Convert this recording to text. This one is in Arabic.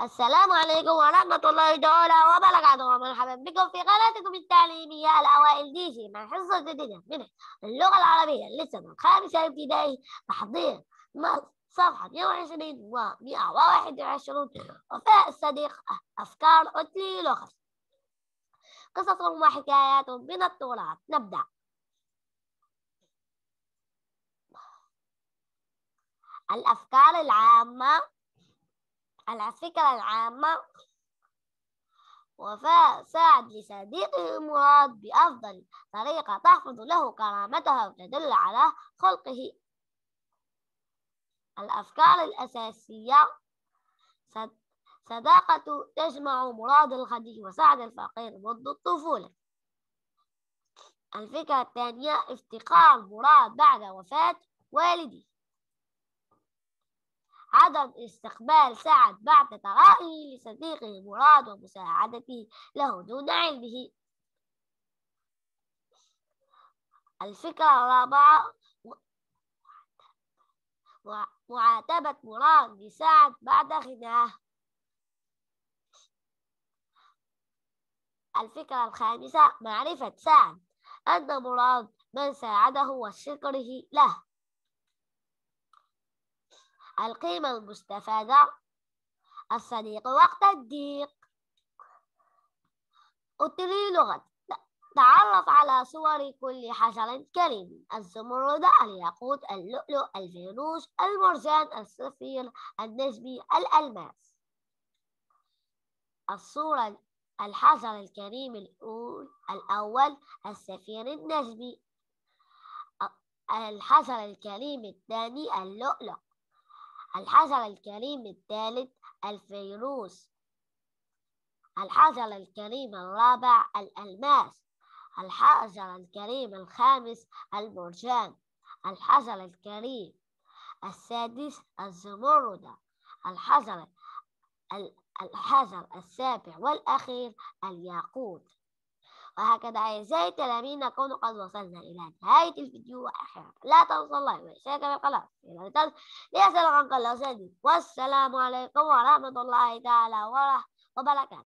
السلام عليكم ورحمة الله تعالى وبركاته، ومرحبا بكم في قناتكم التعليمية الأوائل دي جي مع حصة جديدة من اللغة العربية للسنة الخامسة ابتدائي. تحضير صفحة 120 و 121. وفاء الصديق. أفكار أتلي لغة. قصص وحكايات من التراث. نبدأ. الأفكار العامة. الفكرة العامة. وفاء ساعد لصديقه مراد بأفضل طريقة تحفظ له كرامته وتدل على خلقه. الأفكار الأساسية. صداقة تجمع مراد الغني وسعد الفقير منذ الطفولة. الفكرة الثانية افتقار مراد بعد وفاة والده. عدم استقبال سعد بعد ثرائه لصديقه مراد ومساعدته له دون علمه. الفكرة الرابعة معاتبة مراد لسعد بعد غناه. الفكرة الخامسة معرفة سعد أن مراد من ساعده وشكره له. القيمة المستفادة. الصديق وقت الضيق. أتلي لغة. تعرف على صور كل حشر كريم: الزمرد، الياقوت، اللؤلؤ، الفيروس، المرجان، الصفير، النجمي، الألماس. الصورة: الحجر الكريم الأول السفير النجمي. الحجر الكريم الثاني اللؤلؤ. الحجر الكريم الثالث الفيروس. الحجر الكريم الرابع الألماس. الحجر الكريم الخامس المرجان. الحجر الكريم السادس الزمرد. الحجر السابع والأخير الياقوت. وهكذا أعزائي التلاميذ نكون قد وصلنا إلى نهاية الفيديو. وأخيرا لا تنسوا اللايك والاشتراك بالقناة ليصلكم كل جديد. والسلام عليكم ورحمة الله تعالى وبركاته.